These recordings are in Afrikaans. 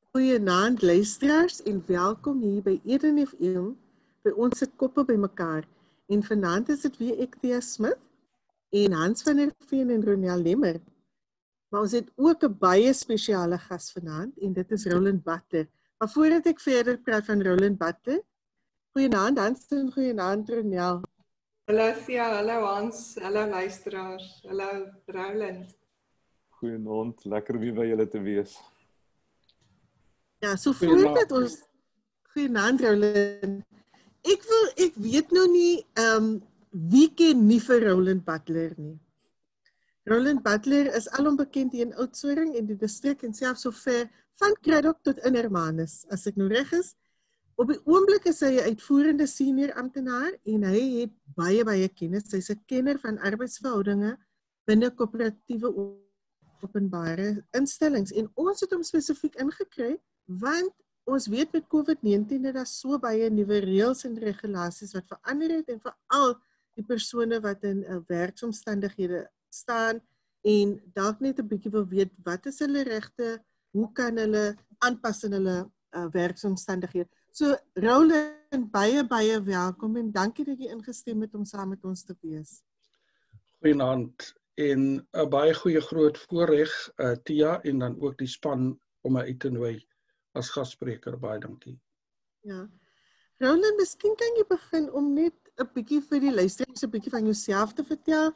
Goeienaand luisteraars en welkom hier by Eden FM. By ons sit koppe by mekaar. En vanaand is dit weer ek, Thea Smith, en Hans van der Veen en Ronel Lemmer. Maar ons het ook 'n baie spesiale gas vanaand en dit is Roland Butler. Maar voordat ek verder praat van Roland Butler, goeienaand Hans en goeienaand Ronel. Hallo Thea, hallo Hans, hallo luisteraars, hallo Roland. Goeienaand, lekker weer by julle te wees. Ja, so voordat ons goeienaand Roland. Ek weet nou nie wie ken nie vir Roland Butler nie. Roland Butler is alom bekend hier in Oudtshoorn en die distrik en selfs so ver van Kraddock tot Innermanus, as ek nou reg is. Op die oomblik is hy 'n uitvoerende senior amptenaar en hy het baie kennis. Hy's 'n kenner van arbeidsverhoudinge binne koöperatiewe openbare instellings en ons het hom spesifiek ingekry want ons weet met COVID-19 dat daar so baie nuwe reëls en regulasies wat verander het en veral die persone wat in werksomstandighede staan en dalk net 'n bietjie wil weet wat is hulle regte, hoe kan hulle aanpas in hulle werksomstandighede. So Roland, baie welkom en dankie dat jy ingestem het om saam met ons te wees. Goeienaand en 'n baie goeie groot voorreg Thea en dan ook die span om my uit te nooi as gasspreker, baie dankie. Ja. Roland, miskien kan jy begin om net 'n bietjie vir die luisteraars 'n bietjie van jouself te vertel.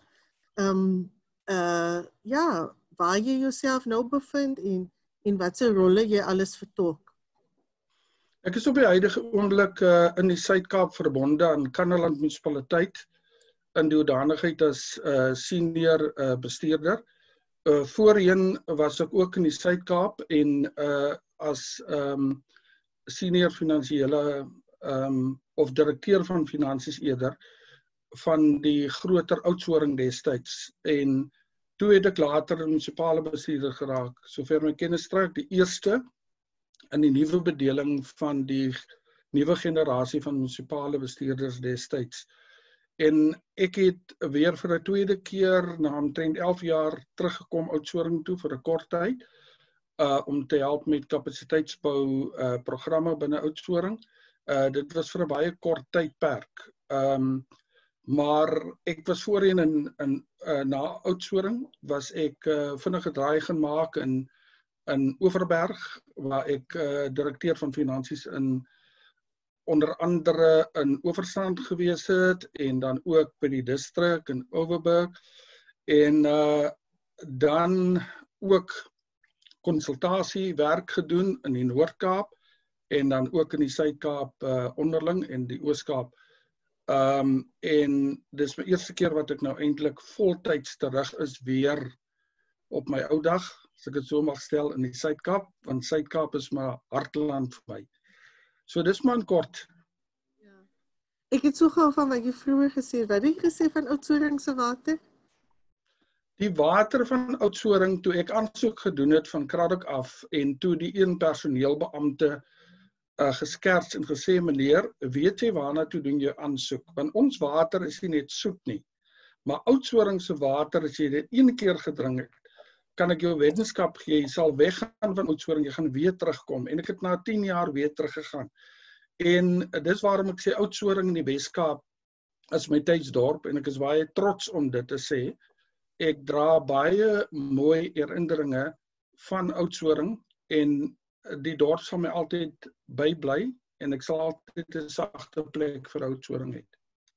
Waar jy jouself nou bevind en wat se rolle jy alles vertolk. Ek is op die huidige oomblik in die Suid-Kaap verbonde aan Kannaland munisipaliteit in die hoedanigheid as senior bestuurder. Voorheen was ek ook in die Suid-Kaap en as senior finansiële of direkteur van finansies eerder van die groter Oudtshoorn destyds en toe het ek later 'n munisipale bestuurder geraak. Sover my kennis strek, die eerste in die nuwe bedeling van die nuwe generasie van munisipale bestuurders destyds. En ek het weer vir 'n tweede keer na omtrent 11 jaar teruggekom Oudtshoorn toe vir 'n kort tyd om te help met kapasiteitsbou programme binne Oudtshoorn. Dit was vir 'n baie kort tydperk. Maar ek was voorheen na Oudtshoorn was ek vinnige draai gaan maak in Overberg waar ek direkteur van finansies onder andere in Oeverstrand gewees het en dan ook by die distrik in Overberg en dan ook konsultasiewerk gedoen in die Noord-Kaap en dan ook in die Suid-Kaap onderling en die Oos-Kaap. En dis my eerste keer wat ek nou eintlik voltyds terug is weer op my ou dag, as ek dit so mag stel, in die Suid-Kaap, want Suid-Kaap is maar hartland vir my. So dis maar in kort. Ja. Ek het so gehou van wat jy vroeër gesê het. Wat het jy gesê van Oudtshoorn se water? Die water van Oudtshoorn, toe ek aansoek gedoen het van Kraddock af en toe die een personeelbeampte geskerts en gesê, meneer, weet jy waarna toe doen jy aansoek? Want ons water is nie net soet nie. Maar Oudtshoorn se water, as jy dit een keer gedrink het, kan ek jou wetenskap gee, jy sal weggaan van Oudtshoorn, jy gaan weer terugkom. En ek het na 10 jaar weer teruggegaan. En dis waarom ek sê Oudtshoorn in die Weskaap is my tuisdorp en ek is baie trots om dit te sê. Ek dra baie mooi herinneringe van Oudtshoorn en die dorp sal my altyd bybly en ek sal altyd 'n sagte plek vir Oudtshoorn hê.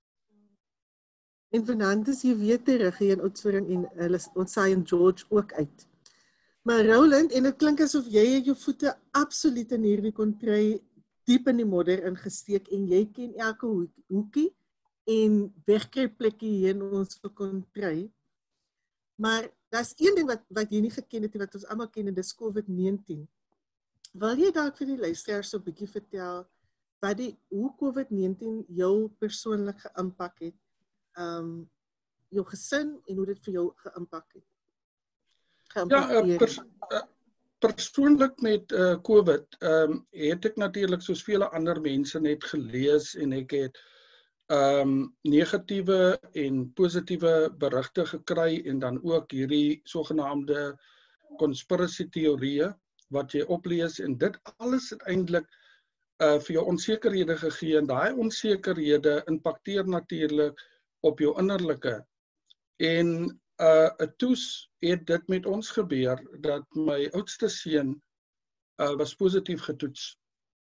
En vanaand is jy weer terug hier in Oudtshoorn en ons saai in George ook uit. Maar Roland, en dit klink asof jy jou voete absoluut in hierdie kontry diep in die modder ingesteek en jy ken elke hoekie en wegkruipplekkie hier in ons kontry. Maar daar's een ding wat jy nie geken het nie, wat ons almal ken en dis COVID-19. Wil jy dalk vir die luisteraars so 'n bietjie vertel hoe COVID-19 jou persoonlik geïmpak het, jou gesin en hoe dit vir jou geïmpak het? Persoonlik met COVID het ek natuurlik soos vele ander mense net gelees en ek het negatiewe en positiewe berigte gekry en dan ook hierdie sogenaamde konspirasie teorieë wat jy oplees en dit alles uiteindelik vir jou onsekerhede gegee en daai onsekerhede impakteer natuurlik op jou innerlike. En toes het dit met ons gebeur dat my oudste seun was positief getoets.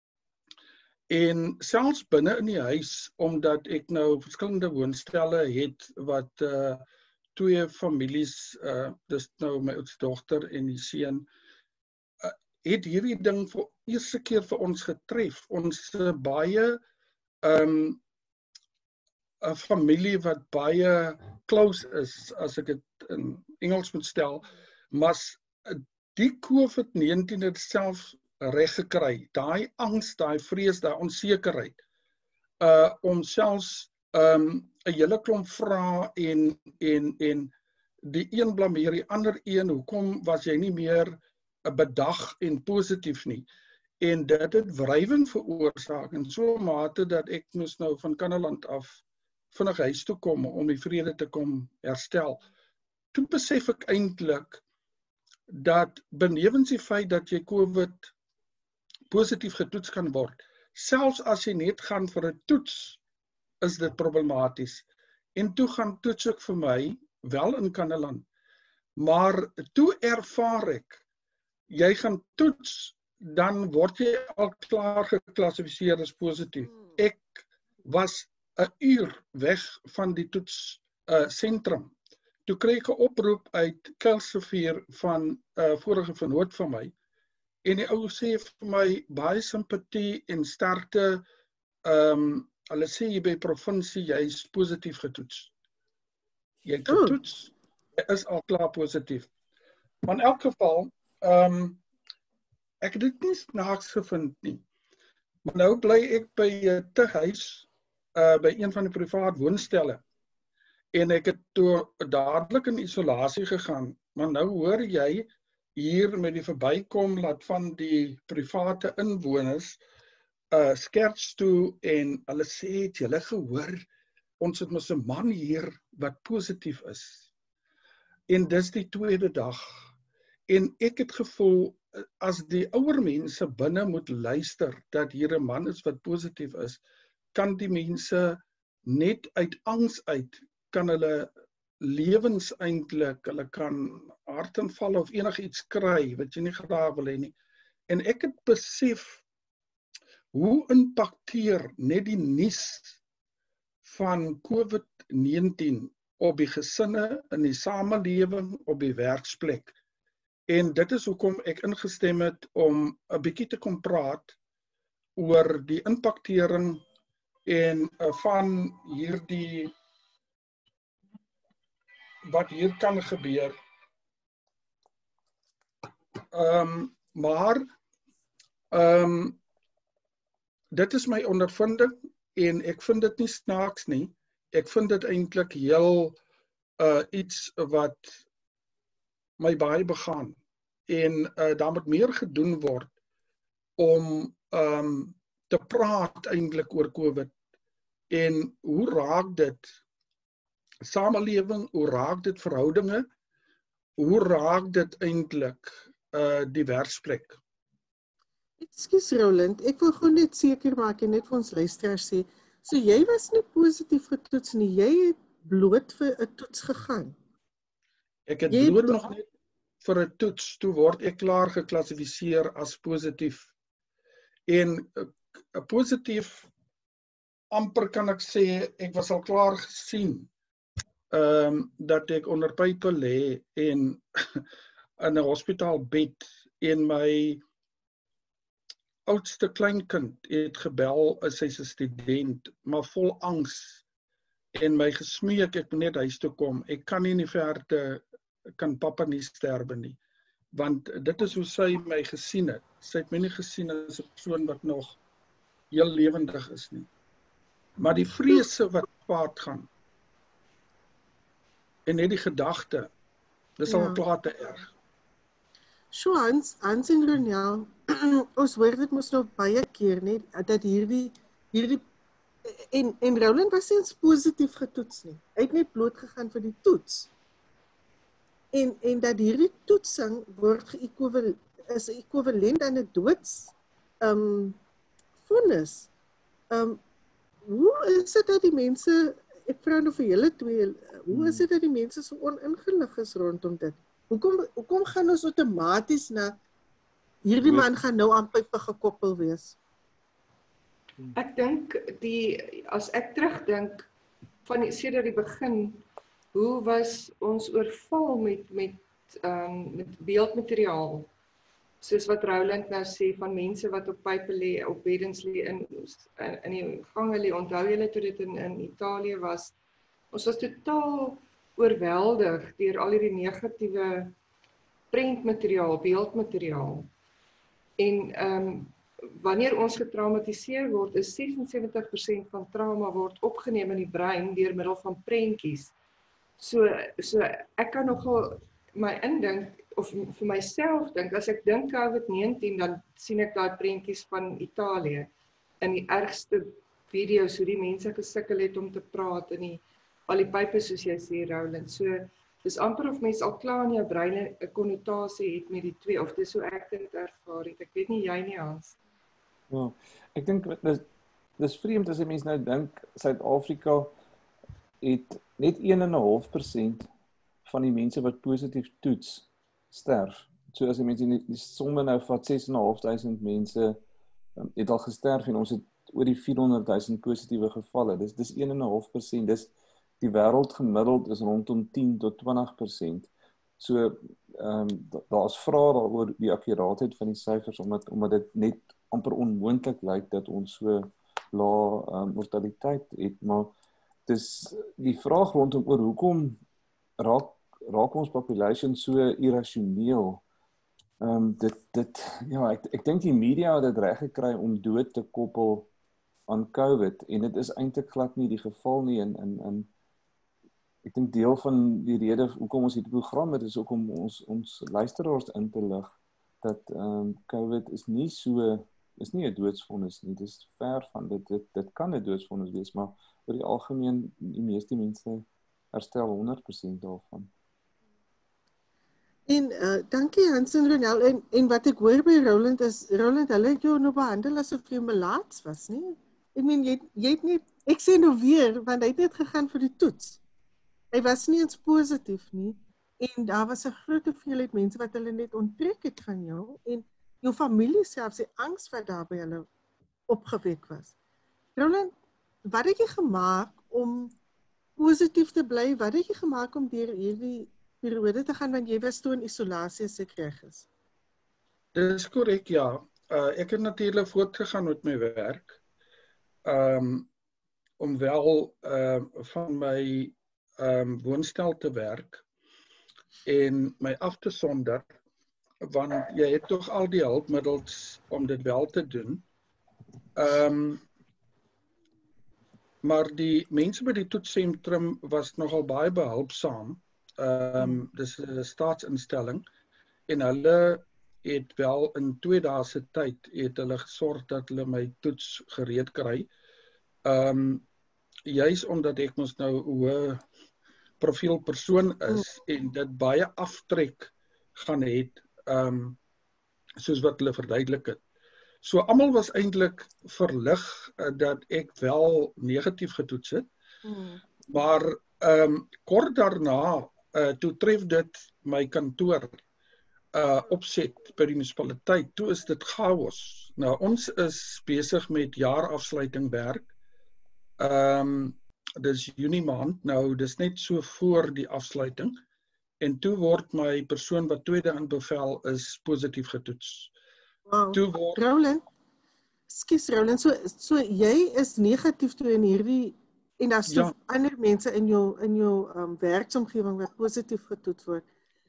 En selfs binne in die huis, omdat ek nou verskillende woonstelle het wat twee families, dis nou my oudste dogter en die seun, het hierdie ding vir eerste keer vir ons getref. Ons baie 'n familie wat baie close is, as ek dit in Engels moet stel, maar die COVID-19 het self reg gekry. Daai angs, daai vrees, daai onsekerheid, om selfs 'n hele klomp vrae en die een blameer die ander een, hoekom was jy nie meer bedag en positief nie. En dit het wrywing veroorsaak in so 'n mate dat ek moes nou van Kannaland af vinnig huis toe kom om die vrede te kom herstel. Toe besef ek eintlik dat benewens die feit dat jy COVID positief getoets kan word, selfs as jy net gaan vir 'n toets, is dit problematies. En toe gaan toets ek vir my, wel in Kannaland, maar toe ervaar ek, jy gaan toets, dan word jy al klaar geklassifiseer as positief. Ek was 'n uur weg van die toets sentrum. Toe kry ek 'n oproep uit Kuilsrivier van vorige vernoot van my. En die ou sê vir my, baie simpatie en sterkte, hulle sê jy by provinsie, jy is positief getoets. Jy het getoets, jy is al klaar positief. Maar in elk geval, ek het dit nie snaaks gevind nie. Maar nou bly ek by 'n tehuis, by een van die privaat woonstelle. En ek het toe dadelik in isolasie gegaan. Maar nou hoor jy hier met die verbykom laat van die private inwoners skerts toe en hulle sê, het julle gehoor, ons het mos 'n man hier wat positief is. En dis die tweede dag. En ek het gevoel, as die ouer mense binne moet luister, dat hier 'n man is wat positief is, kan die mense net uit angs uit, kan hulle lewens eintlik, hulle kan hartaanvalle of enigiets kry, wat jy nie graag wil hê nie. En ek het besef, hoe impakteer net die nuus van COVID-19 op die gesinne, in die samelewing, op die werksplek. En dit is hoekom ek ingestem het om 'n bietjie te kom praat oor die impaktering en van hierdie wat hier kan gebeur. Maar dit is my ondervinding en ek vind dit nie snaaks nie. Ek vind dit eintlik heel iets wat my baie begaan. En daar moet meer gedoen word om te praat eintlik oor COVID. En hoe raak dit samelewing, hoe raak dit verhoudinge, hoe raak dit eintlik die werksplek? Ekskuus Roland, ek wil gewoon net seker maak en net vir ons luisteraars sê, so jy was nie positief getoets nie, jy het bloot vir 'n toets gegaan. Ek het bloot nog net vir 'n toets, toe word ek klaar geklassifiseer as positief. En positief, amper kan ek sê, ek was al klaar gesien dat ek onder pype lê en in 'n hospitaalbed en my oudste kleinkind het gebel, sy's 'n student, maar vol angs en my gesmeek, ek moet net huis toe kom. Ek kan nie in die verte, kan pappa nie sterwe nie. Want dit is hoe sy my gesien het. Sy het my nie gesien as 'n persoon wat nog heel lewendig is nie. Maar die vrese wat paart gaan, en net die gedagte, dis al klaar te erg. So Hans en Ronel, ons hoor dit mos nou baie keer nie, dat hierdie en Roland was nie eens positief getoets nie. Hy het net bloot gegaan vir die toets. En dat hierdie toetsing word is ekwivalent aan 'n doods vonnis. Hoe is dit dat die mense, ek vra nou vir julle twee, hoe is dit dat die mense so oningelig is rondom dit? Hoekom gaan ons outomaties na hierdie man gaan nou aan pype gekoppel wees? Ek dink as ek terugdink van sedert die begin, hoe was ons oorval met beeldmateriaal, soos wat Roland nou sê, van mense wat op pype lê, op beddens lê, in die gange lê. Onthou julle toe dit in Italië was, ons was totaal oorweldig deur al hierdie negatiewe prentmateriaal, beeldmateriaal. En wanneer ons getraumatiseer word, is 76% van trauma word opgeneem in die brein deur middel van prentjies. So ek kan nogal my indink, of vir myself dink, as ek dink COVID-19, dan sien ek daai prentjies van Italië, in die ergste video's, hoe die mense gesukkel het om te praat, en al die pype soos jy sê, Roland. So, dis amper of mens al klaar in jou brein 'n konnotasie het met die twee, of dis hoe ek dit ervaar het. Ek weet nie, jy nie, Hans. Ja, ek dink dis vreemd as 'n mens nou dink, Suid-Afrika het net 1,5% van die mense wat positief toets sterf. So as die mense die somme nou vat, 6.500 mense het al gesterf en ons het oor die 400,000 positiewe gevalle. Dis 1,5%. Dis die wêreld gemiddeld is rondom 10 tot 20%. So daar's vrae daaroor die akkuraatheid van die syfers, omdat dit net amper onmoontlik lyk dat ons so lae mortaliteit het, maar dis die vraag rondom oor hoekom raak ons population so irrasioneel. Ja, ek dink die media het dit reg gekry om dood te koppel aan COVID, en dit is eintlik glad nie die geval nie. En ek dink deel van die rede hoekom ons hierdie program het, is ook om ons luisteraars in te lig dat COVID is nie 'n doodsvonnis nie. Dis ver van dit kan 'n doodsvonnis wees, maar oor die algemeen die meeste mense herstel 100% daarvan. En dankie Hans en Ronel, en wat ek hoor by Roland is, Roland, hulle het jou nou behandel asof jy melaats was, nie? Ek meen, jy het nie, ek sê nou weer, want hy het net gegaan vir die toets. Hy was nie eens positief nie, en daar was 'n groot hoeveelheid mense wat hulle net onttrek het van jou, en jou familie selfs, die angs wat daar by hulle opgewek was. Roland, wat het jy gemaak om positief te bly? Wat het jy gemaak om deur hierdie periode te gaan, want jy was toe in isolasie as ek reg is? Dis korrek, ja. Ek het natuurlik voortgegaan met my werk. Om wel van my woonstel te werk en my af te sonder, want jy het tog al die hulpmiddels om dit wel te doen. Maar die mense by die toetsentrum was nogal baie behulpsaam. Dis 'n staatsinstelling, en hulle het wel in 2 dae se tyd het hulle gesorg dat hulle my toets gereed kry. Juis omdat ek mos nou 'n hoë profiel persoon is en dit baie aftrek gaan het, soos wat hulle verduidelik het. So almal was eintlik verlig dat ek wel negatief getoets het. Maar kort daarna toe tref dit my kantoor opset by die munisipaliteit. Toe is dit chaos. Nou ons is besig met jaarafsluiting werk. Dis Junie maand, nou dis net so voor die afsluiting, en toe word my persoon wat tweede in bevel is positief getoets. Wow. Roland, Roland, so jy is negatief toe in hierdie, en daar's so ander mense in jou werksomgewing wat positief getoets word.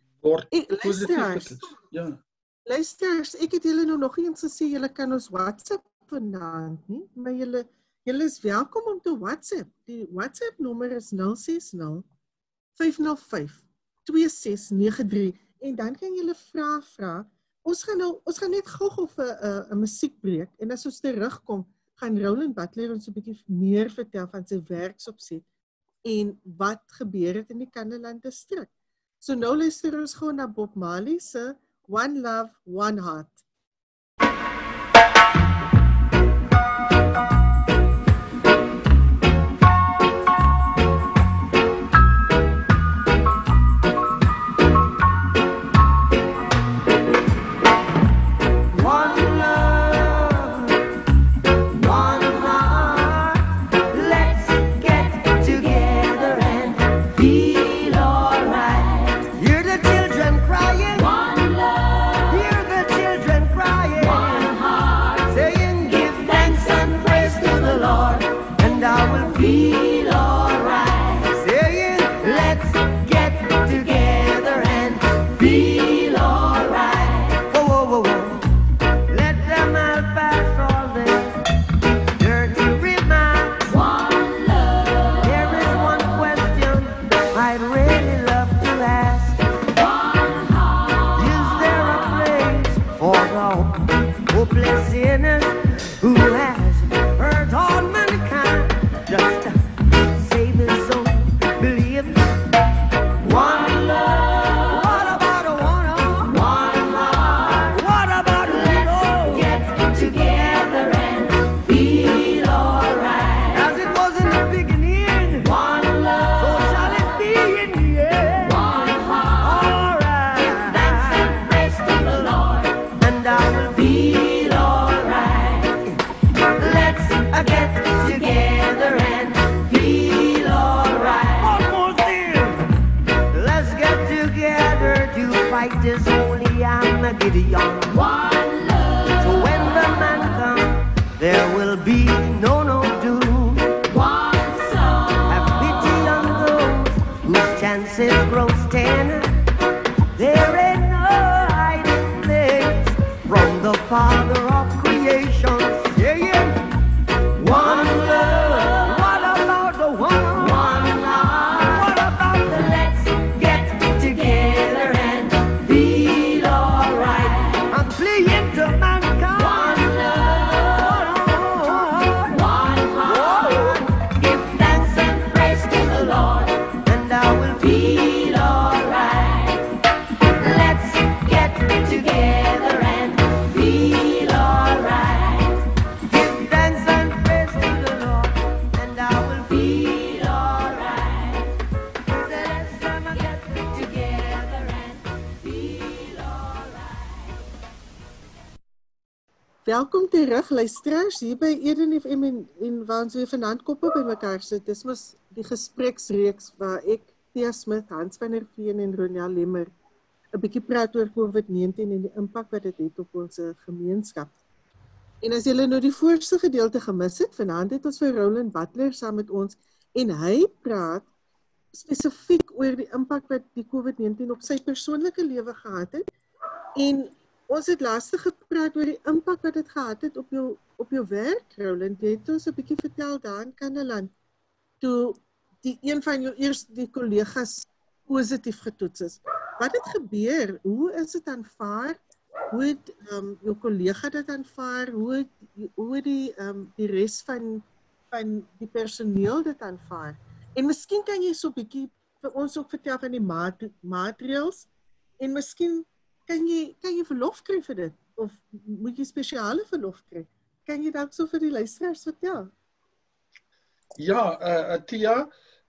Luisteraars, ek het julle nou nog eens gesê, julle kan ons WhatsApp vanaand nie, maar julle is welkom om te WhatsApp. Die WhatsApp nommer is 060 505 2693, en dan kan julle vra. Ons gaan net gou vir 'n musiekbreek, en as ons terugkom, gaan Roland Butler ons 'n bietjie meer vertel van sy werksopset en wat gebeur het in die Kannaland distrik. So nou luister ons gou na Bob Marley se one love, one heart. Welkom terug luisteraars hier by Eden FM en waar ons weer vanaand koppe by mekaar sit. Dis mos die gespreksreeks waar ek, Thea Smith, Hans van der Veen en Ronel Lemmer 'n bietjie praat oor COVID-19 en die impak wat dit het op ons gemeenskap. En as julle nou die voorste gedeelte gemis het, vanaand het ons vir Roland Butler saam met ons en hy praat spesifiek oor die impak wat die COVID-19 op sy persoonlike lewe gehad het. En ons het laas gepraat oor die impak wat dit gehad het op jou werk, Roland. Jy het ons 'n bietjie vertel daar in Kannaland, toe een van jou eerste kollegas positief getoets is. Wat het gebeur? Hoe is dit aanvaar? Hoe het jou kollega dit aanvaar? Hoe het die res van die personeel dit aanvaar? En miskien kan jy so 'n bietjie vir ons ook vertel van die maatreëls en miskien kan jy verlof kry vir dit? Of moet jy spesiale verlof kry? Kan jy dalk so vir die luisteraars vertel? Ja, Thea,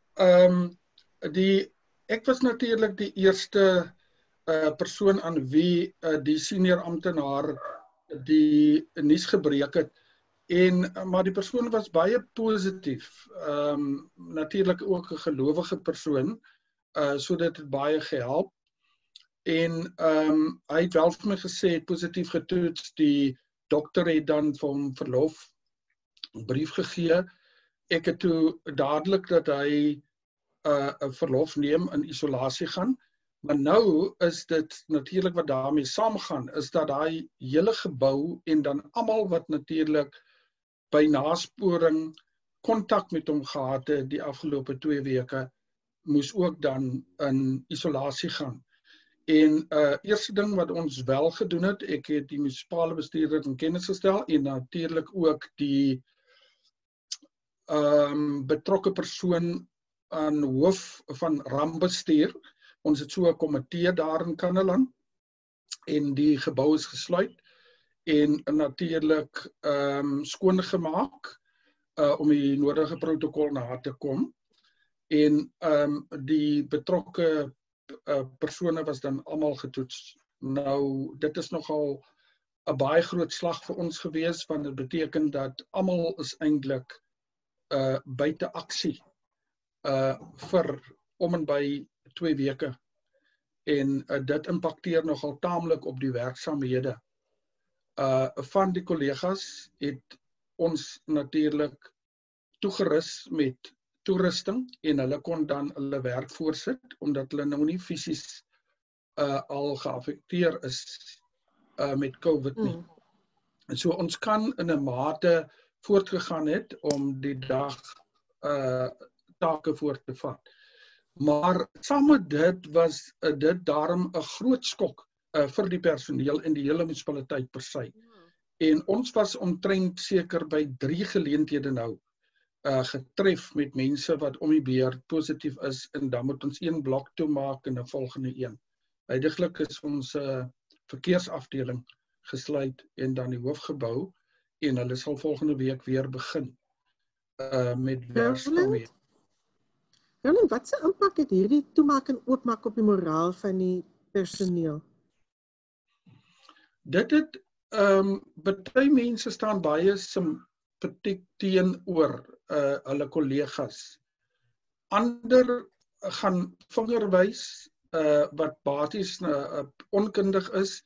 ek was natuurlik die eerste persoon aan wie die senior amptenaar die nuus gebreek het. Maar die persoon was baie positief. Natuurlik ook 'n gelowige persoon, so dit het baie gehelp. En hy het wel vir my gesê, positief getoets, die dokter het dan vir hom verlof, 'n brief gegee. Ek het toe dadelik dat hy 'n verlof neem in isolasie gaan. Maar nou is dit natuurlik wat daarmee saamgaan, is dat daai hele gebou en dan almal wat natuurlik by nasporing kontak met hom gehad het die afgelope 2 weke, moes ook dan in isolasie gaan. En eerste ding wat ons wel gedoen het, ek het die munisipale bestuurder in kennis gestel en natuurlik ook die betrokke persoon aan hoof van rampbestuur. Ons het so 'n komitee daar in Kannaland en die gebou is gesluit en natuurlik skoongemaak om die nodige protokol na te kom. En die betrokke persone was dan almal getoets. Nou, dit is nogal 'n baie groot slag vir ons gewees, want dit beteken dat almal is eintlik buite aksie vir om en by 2 weke. En dit impakteer nogal taamlik op die werksaamhede. Van die kollegas het ons natuurlik toegerus met toerusting en hulle kon dan hulle werk voortsit omdat hulle nou nie fisies al geaffekteer is met COVID nie. En so ons kan in 'n mate voortgegaan het om die dag take voort te vat. Maar saam met dit was dit daarom 'n groot skok vir die personeel en die hele munisipaliteit per se. En ons was omtrent seker by 3 geleenthede nou getref met mense wat om die beurt positief is en dan moet ons 1 blok toemaak en 'n volgende een. Huidiglik is ons verkeersafdeling gesluit en dan die hoofgebou en hulle sal volgende week weer begin met werksaamhede. Roland, wat se impak het hierdie toemaak en oopmaak op die moraal van die personeel? Dit het baie mense staan baie simpatiek teenoor hulle kollegas. Ander gaan vingerwys wat basies onkundig is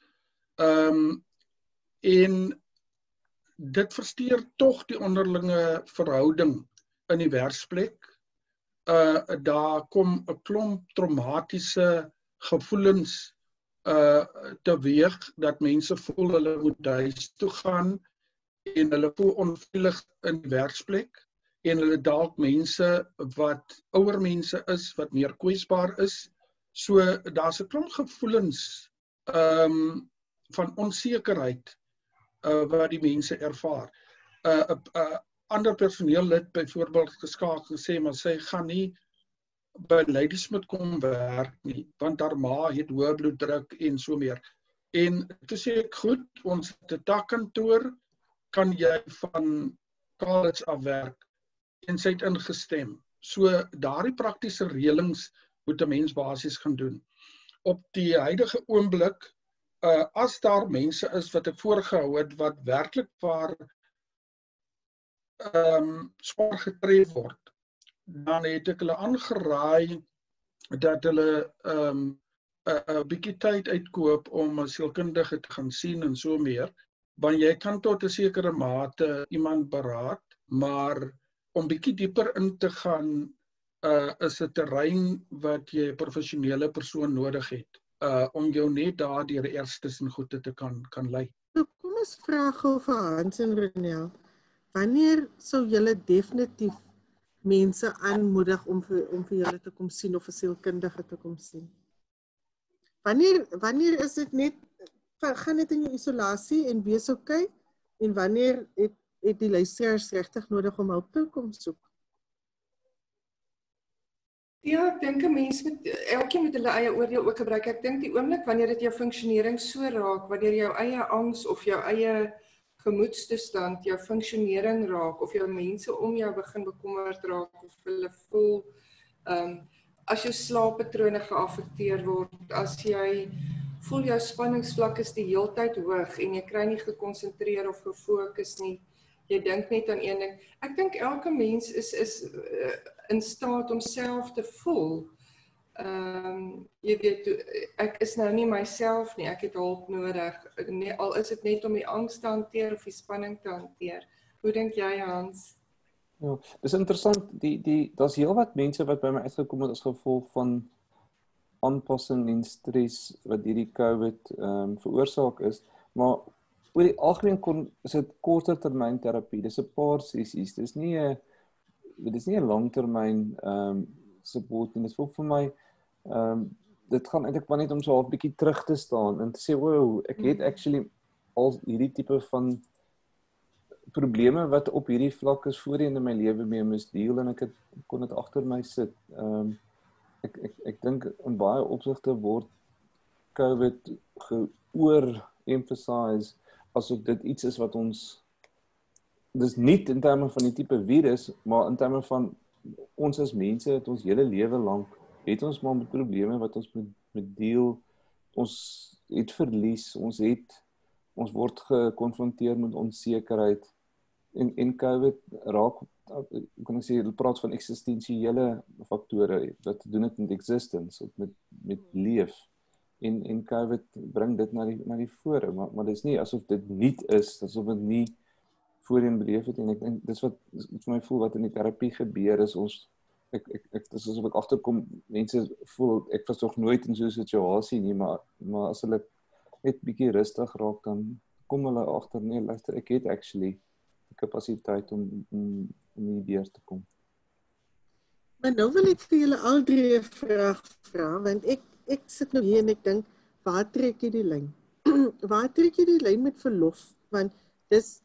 en dit versteur tog die onderlinge verhouding in die werksplek. Daar kom 'n klomp traumatiese gevoelens teweeg dat mense voel hulle moet huis toe gaan en hulle voel onveilig in die werksplek en hulle dalk mense wat ouer mense is wat meer kwesbaar is. So daar's 'n klomp gevoelens van onsekerheid wat die mense ervaar. Ander personeellid byvoorbeeld geskakel gesê maar sy gaan nie by Ladysmith kom werk nie, want haar ma het hoë bloeddruk en so meer. En toe sê ek goed, ons het 'n takkantoor, kan jy van college af werk en sy het ingestem. So daardie praktiese reëlings moet 'n mens basies gaan doen. Op die huidige oomblik, as daar mense is wat ek voorgehou het wat werklik waar swaar getref word, dan het ek hulle aangeraai dat hulle 'n bietjie tyd uitkoop om 'n sielkundige te gaan sien en so meer, want jy kan tot 'n sekere mate iemand beraad, maar om bietjie dieper in te gaan is 'n terrein wat jy 'n professionele persoon nodig het om jou net daar deur die erstes en goede te kan lei. So kom ons vra gou vir Hans en Ronel, wanneer sou julle definitief mense aanmoedig om vir julle te kom sien of 'n sielkundige te kom sien? Wanneer is dit net, gaan dit in jou isolasie en wees okay? En wanneer het die luisteraars regtig nodig om hulp te kom soek? Ja, ek dink 'n mens moet, elkeen moet hulle eie oordeel ook gebruik. Ek dink die oomblik wanneer dit jou funksionering so raak, wanneer jou eie angs of jou eie gemoedstoestand jou funksionering raak of jou mense om jou begin bekommerd raak of hulle voel as jou slaappatrone geaffekteer word, as jy voel jou spanningsvlak is die heeltyd hoog en jy kry nie gekonsentreer of gefokus nie, jy dink net aan een ding. Ek dink elke mens is in staat om self te voel. Jy weet, ek is nou nie myself nie, ek het hulp nodig, al is dit net om die angs te hanteer of die spanning te hanteer. Hoe dink jy, Hans? Ja, dis interessant, daar's heelwat mense wat by my uitgekom het as gevolg van aanpassing en stres wat hierdie COVID veroorsaak is, maar oor die algemeen is dit korter termyn terapie, dis 'n paar sessies, dis nie 'n langtermyn support nie. Dit voel vir my dit gaan eintlik maar net om so 'n bietjie terug te staan en te sê, wow, ek het actually al hierdie tipe van probleme wat op hierdie vlak is voorheen in my lewe mee moes deel en ek kon dit agter my sit. Ek dink in baie opsigte word COVID oor-emphasize asof dit iets is wat ons, dis nie in terme van die tipe virus, maar in terme van ons as mense, het ons hele lewe lank, het ons maar met probleme wat ons moet deel, ons het verlies, ons word gekonfronteer met onsekerheid, en COVID raak, kan ek sê, hulle praat van eksistensiële faktore, wat te doen het met existence, met leef, en COVID bring dit na die vore, maar dit is nie asof dit niet is, asof dit nie voorheen beleef het, en ek dink, dis wat vir my voel, wat in die terapie gebeur, is ons, dis asof ek agterkom, mense voel, ek was nog nooit in so 'n situasie nie, maar as hulle net bietjie rustig raak, dan kom hulle agter, nee, luister, ek het actually die kapasiteit om hier te kom. Maar nou wil ek vir julle al drie 'n vraag vra, want ek sit nou hier en ek dink, waar trek jy die lyn? Waar trek jy die lyn met verlof? Want dis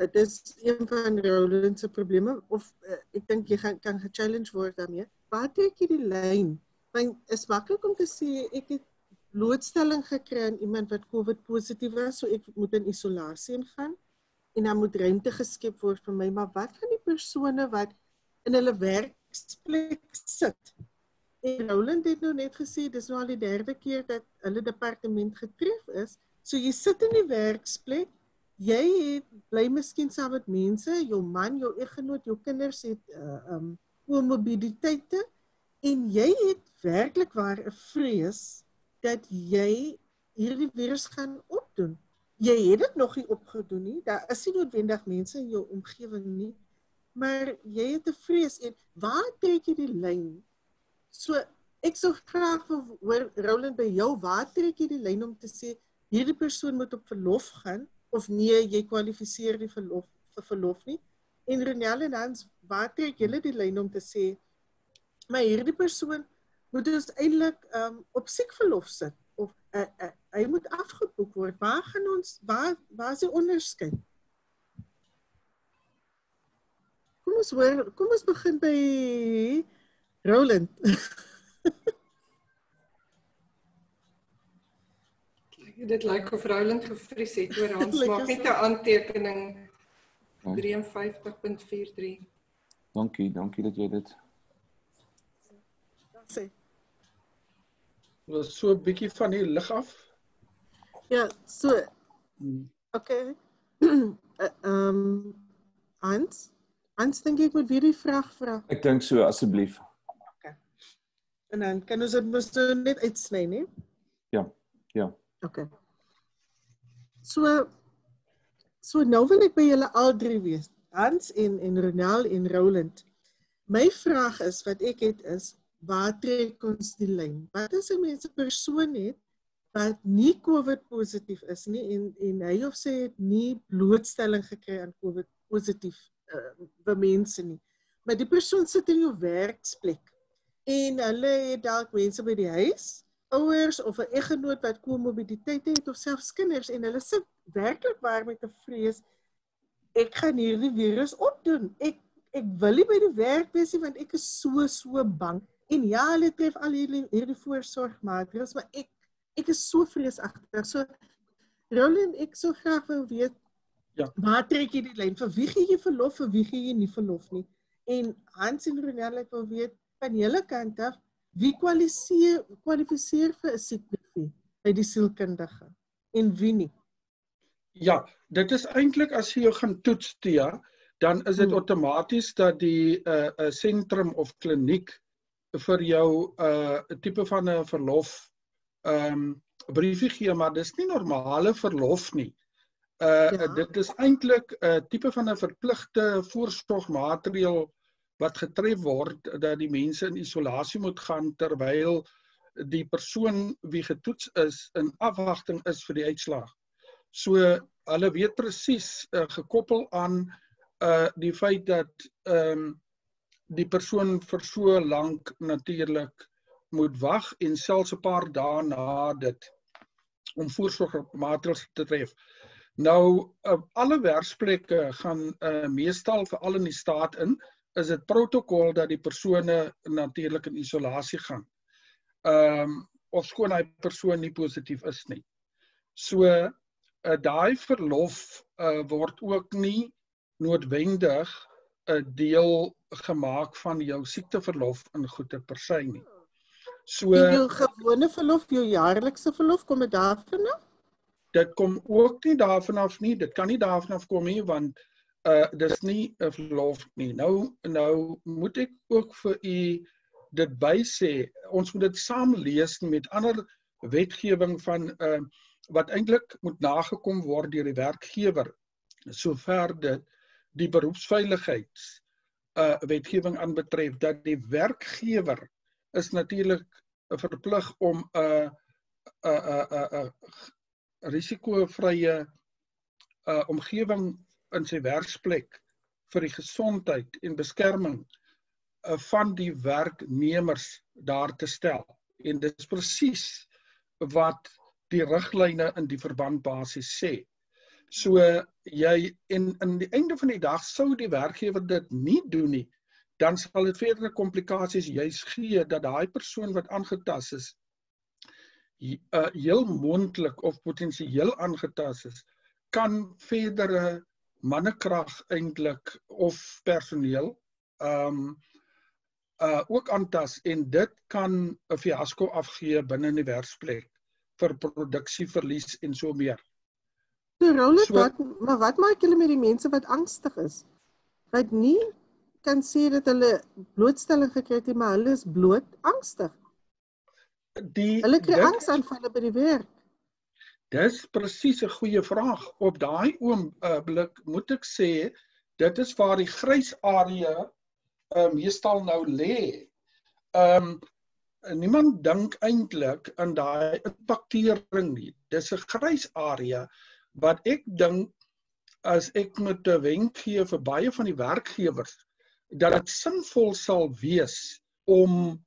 een van Roland se probleme, of ek dink jy kan gechallenge word daarmee. Waar trek jy die lyn? Want is maklik om te sê, ek het blootstelling gekry aan iemand wat COVID positief was, so ek moet in isolasie ingaan, en dan moet ruimte geskep word vir my, maar wat van die persone wat in hulle werksplek sit? En Roland het nou net gesê, dis nou al die 3de keer dat hulle departement getref is, so jy sit in die werksplek, jy bly miskien saam met mense, jou man, jou eggenoot, jou kinders het komorbiditeite, en jy het werklik waar 'n vrees dat jy hierdie virus gaan opdoen. Jy het dit nog nie opgedoen nie, daar is nie noodwendig mense in jou omgewing nie, maar jy het 'n vrees, en waar trek jy die lyn? So, ek sou graag hoor, Roland, by jou, waar trek jy die lyn om te sê, hierdie persoon moet op verlof gaan, of nee, jy kwalifiseer die vir verlof nie. En Ronel en Hans, waar trek julle die lyn om te sê, maar hierdie persoon moet ons eintlik op siekverlof sit, of hy moet afgeboek word. Waar gaan ons, waar is die onderskeid? Kom ons begin by Roland. Dit lyk of Roland gevries het, oor Hans maak net 'n aantekening 53.43. Dankie dat jy dit. Sê. Was so 'n bietjie van die lig af. Ja, so. Okay. Hans, dink ek moet weer die vraag vra. Ek dink so, asseblief. Okay. En dan kan ons dit net uitsny, né? Ja. Okay. So nou wil ek by julle al drie wees. Hans en Ronel en Roland. My vraag is, wat ek het is, waar trek ons die lyn? Wat as 'n mens 'n persoon het wat nie COVID positief is nie, en hy of sy het nie blootstelling gekry aan COVID positief by mense nie. Maar die persoon sit in jou werksplek, en hulle het dalk mense by die huis, ouers of 'n eggenoot wat komorbiditeite het, of selfs kinders, en hulle sit werklik waar met 'n vrees, ek gaan hierdie virus opdoen. Ek wil nie by die werk wees nie, want ek is so bang. En ja, hulle tref al hierdie voorsorgmaatreëls, maar ek is so vreesagtig. So, Roland, ek sou graag wil weet, waar trek jy die lyn? Vir wie gee jy verlof, vir wie gee jy nie verlof nie? En Hans en Ronel, ek wil weet, van julle kant af, wie kwalifiseer vir 'n siekbriefie by die sielkundige? En wie nie? Ja, dit is eintlik as jy jou gaan toets, Tia, dan is dit outomaties dat die sentrum of kliniek vir jou 'n tipe van 'n verlof briefie gee, maar dis nie normale verlof nie. Dit is eintlik 'n tipe van 'n verpligte voorsorgmaatreël wat getref word, dat die mense in isolasie moet gaan terwyl die persoon wie getoets is in afwagting is vir die uitslag. So hulle weet presies gekoppel aan die feit dat die persoon vir so lank natuurlik moet wag, en selfs 'n paar dae na dit om voorsorgmaatreëls te tref. Nou, alle werksplekke gaan meestal, veral in die staat is dit protokol dat die persone natuurlik in isolasie gaan. Ofskoon hy persoon nie positief is nie. So daai verlof word ook nie noodwendig 'n deel gemaak van jou siekteverlof in goeie per se nie. So Jou gewone verlof, jou jaarlikse verlof, kom dit daarvan af? dit kom ook nie daarvan af nie, dit kan nie daarvan af kom nie, want dis nie 'n verlof nie. Nou moet ek ook vir u dit bysê, ons moet dit saam lees met ander wetgewing van wat eintlik moet nagekom word deur die werkgewer, sover dit die beroepsveiligheids wetgewing aanbetref, dat die werkgewer is natuurlik verplig om 'n risikovrye omgewing in sy werksplek vir die gesondheid en beskerming van die werknemers daar te stel. En dit is presies wat die riglyne in die verband basis sê. So jy in die einde van die dag sou die werkgewer dit nie doen nie, dan sal dit verdere komplikasies juis gee dat daai persoon wat aangetast is, heel moontlik of potensieel aangetast is, kan verdere mannekrag eintlik of personeel ook aantas, en dit kan 'n fiasco afgee binne in die werksplek vir produksieverlies en so meer. So Roland, maar wat maak julle met die mense wat angstig is? Wat nie kan sê dat hulle blootstelling gekry het, maar hulle is bloot angstig. Hulle kry angsaanvalle by die werk. Dis presies 'n goeie vraag. Op daai oomblik moet ek sê, dit is waar die grys area meestal nou lê. Niemand dink eintlik aan daai impaktering nie. Dis 'n grys area wat ek dink, as ek moet 'n wenk gee vir baie van die werkgewers, dat dit sinvol sal wees om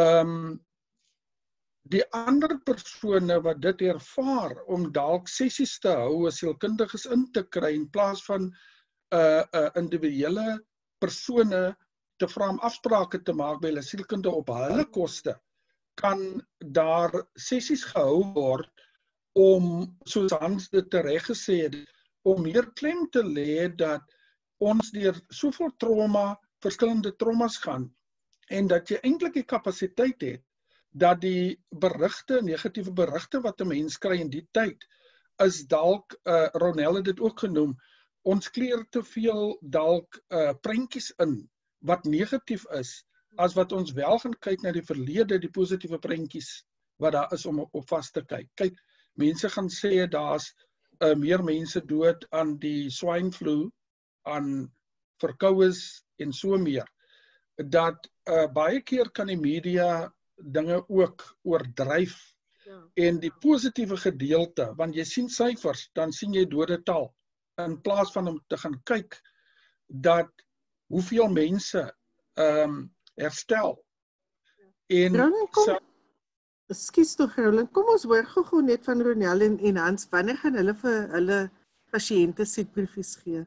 die ander persone wat dit ervaar, om dalk sessies te hou as sielkundiges in te kry, in plaas van individuele persone te vra om afsprake te maak by hulle sielkundige op hulle koste, kan daar sessies gehou word om, soos Hans dit reg gesê het, om meer klem te lê dat ons deur soveel trauma, verskillende traumas gaan, en dat jy eintlik die kapasiteit het, dat die berigte, negatiewe berigte wat 'n mens kry in die tyd, is dalk, Ronel het dit ook genoem, ons kleur te veel dalk prentjies in, wat negatief is, as wat ons wel gaan kyk na die verlede, die positiewe prentjies, wat daar is om op vas te kyk. Kyk, mense gaan sê, daar's meer mense dood aan die swine flu, aan verkoues en so meer, dat baie keer kan die media dinge ook oordryf, en die positiewe gedeelte, want jy sien syfers, dan sien jy dodetal, in plaas van om te gaan kyk, dat hoeveel mense herstel. En Ekskuus tog, Roland, kom ons hoor gou net van Ronel en Hans, wanneer gaan hulle vir hulle pasiënte siekbriefies gee?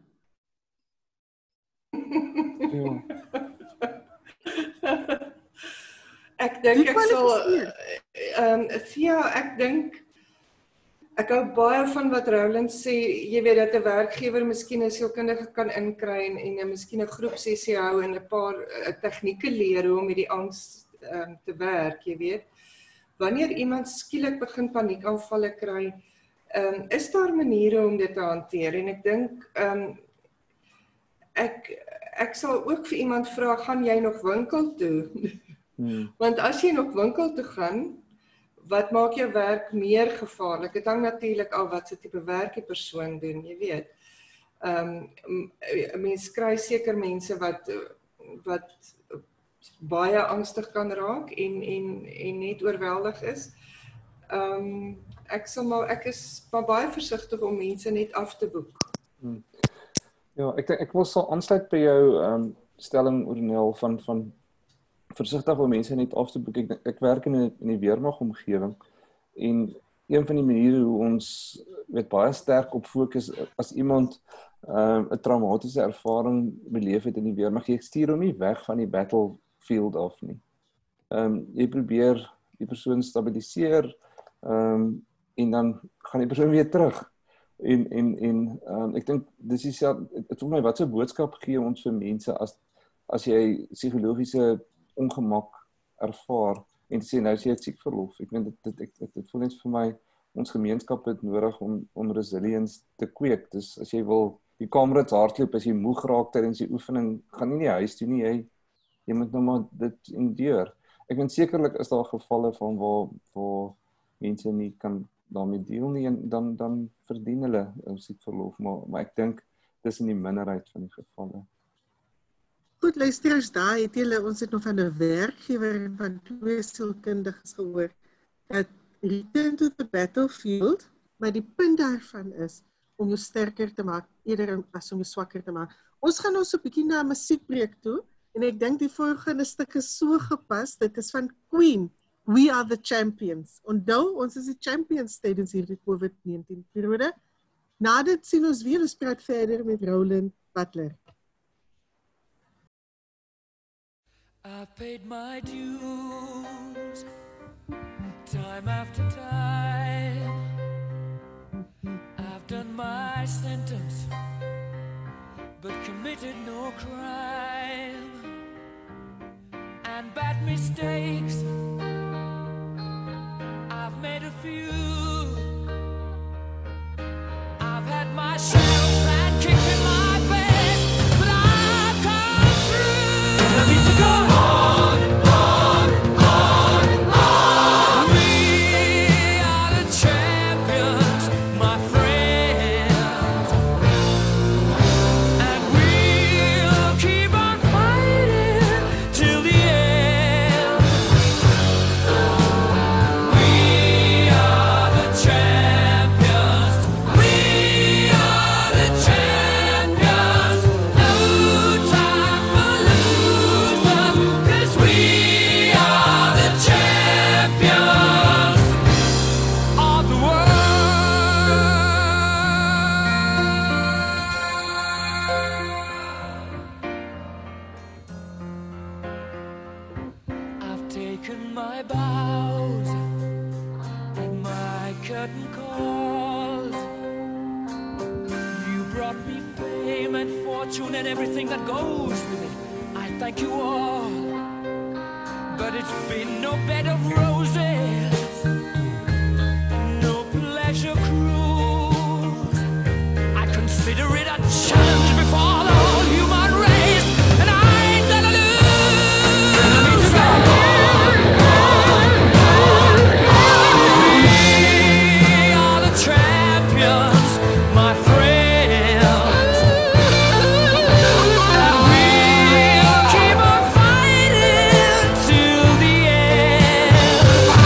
Ek dink ek sal ek dink ek hou baie van wat Roland sê, jy weet dat 'n werkgewer miskien 'n sielkundige kan inkry en miskien 'n groepsessie hou en 'n paar tegnieke leer hoe om met die angs te werk, jy weet. Wanneer iemand skielik begin paniekaanvalle kry, is daar maniere om dit te hanteer, en ek dink ek sal ook vir iemand vra, gaan jy nog winkel toe? Want as jy nog winkel toe gaan, wat maak jou werk meer gevaarlik? Dit hang natuurlik af wat se tipe werk die persoon doen, jy weet. 'n Mens kry seker mense wat baie angstig kan raak en net oorweldig is. Ek is maar baie versigtig om mense net af te boek. Ja, ek wil sal aansluit by jou stelling, Ronel, van versigtig om mense net af te boek. Ek werk in die weermagomgewing, en een van die maniere hoe ons baie sterk op fokus, as iemand 'n traumatiese ervaring beleef het in die weermag, jy stuur hom nie weg van die battlefield af nie. Jy probeer die persoon stabiliseer, en dan gaan die persoon weer terug. En ek dink dis is dit voel my wat 'n boodskap gee ons vir mense as jy psigologiese ongemak ervaar en sê nou sê jy het siekverlof. Ek meen dit voel net vir my ons gemeenskap het nodig om resilience te kweek. Dus as jy wil die kamerits hardloop, as jy moeg raak tydens die oefening, gaan nie huis toe nie, jy moet nou maar dit endure. Ek weet sekerlik is daar gevalle van waar mense nie kan daarmee deel nie en dan verdien hulle siekverlof, maar ek dink dis in die minderheid van die gevalle. Goed, luisteraars, daar het julle, ons het nog van 'n werkgewer en van 2 sielkundiges gehoor dat return to the battlefield, maar die punt daarvan is om jou sterker te maak eerder as om jou swakker te maak. Ons gaan nou so 'n bietjie na 'n musiekbreek toe en ek dink die volgende stuk is so gepas. Dit is van Queen, We Are the Champions. Onthou, ons is die champions tydens hierdie COVID-19 periode. Na dit sien ons weer, ons praat verder met Roland Butler. I've paid my dues, time after time. I've done my sentence, but committed no crime. And bad mistakes, I've made a few. I've had my shells and kicked in my face, but I've come through. I need to go on, on, on, on. We are the champions, my friends, and we'll keep on fighting till the end. We are the champions. We are the champions. No time for losers, 'cause we are the champions of the world. I've taken my bows and my curtain calls. You brought me fame and fortune and everything that goes with it. I thank you all, but it's been no bed of roses, no pleasure cruise. I consider it a challenge before the whole human race, and I ain't gonna lose. We are the champions, my friends, and we'll keep on fighting till the end.